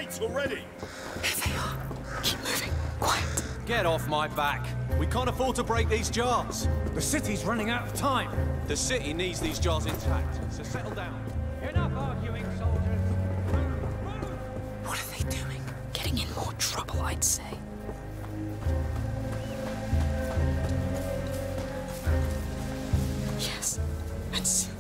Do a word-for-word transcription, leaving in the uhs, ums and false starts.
gates already! Here they are. Keep moving. Quiet. Get off my back. We can't afford to break these jars. The city's running out of time. The city needs these jars intact, so settle down. Enough arguing, soldiers. What are they doing? Getting in more trouble, I'd say. Yes, and soon.